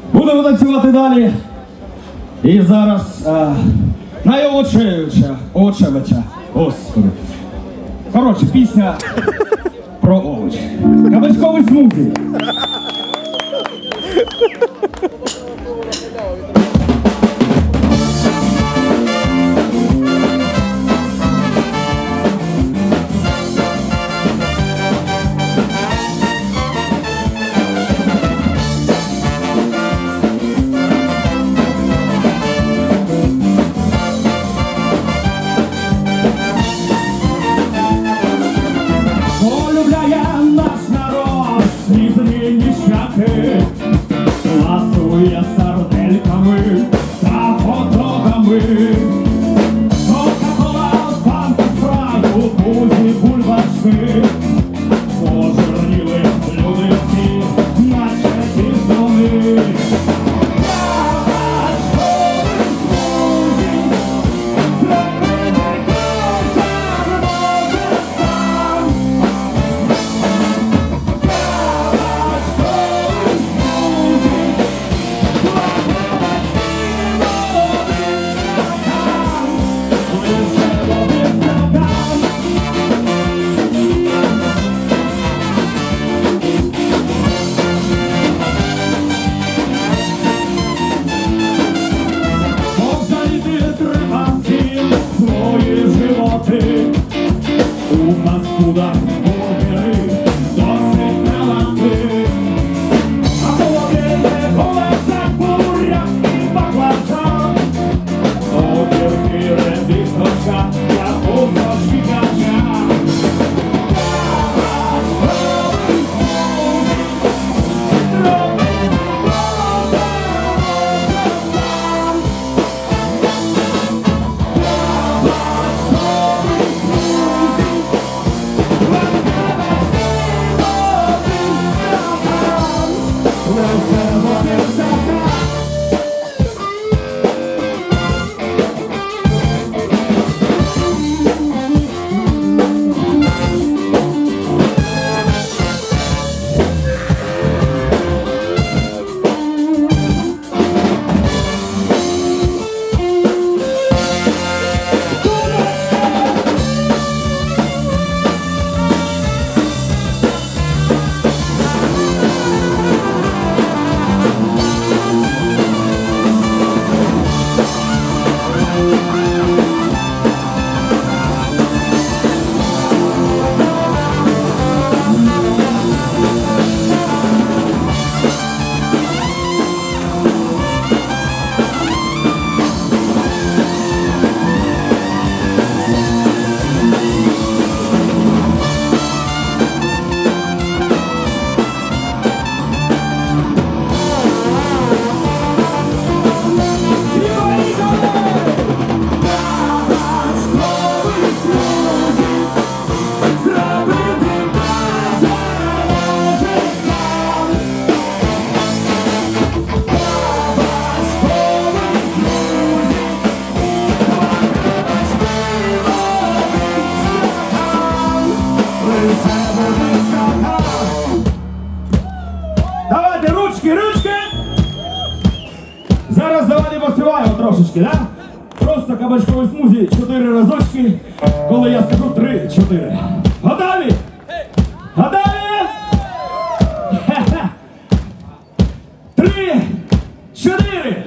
Будемо танцювати далі. І зараз найовочевича. Господи. Коротше, пісня про овоч. Кабачковий смузі. Ласує сардельками та подобами. Кока-кола, банка спрайту, бузі, бульбашки. Пожирніли люди всі, наче бізони. У нас куда бургери досить нелати, а половини полежать буряк і баклажан. Огірки, редисочка, капуста, кача. Давайте, ручки! Зараз давайте поспіваємо трошечки, да? Просто кабачковий смузі 4 разочки, коли я скажу 3-4. Готові? Готові? 3, 4.